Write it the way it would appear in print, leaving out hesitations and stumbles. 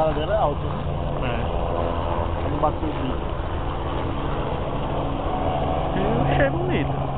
cara dela é alta, né? É. Ela não bateu o bico. Eu achei bonito.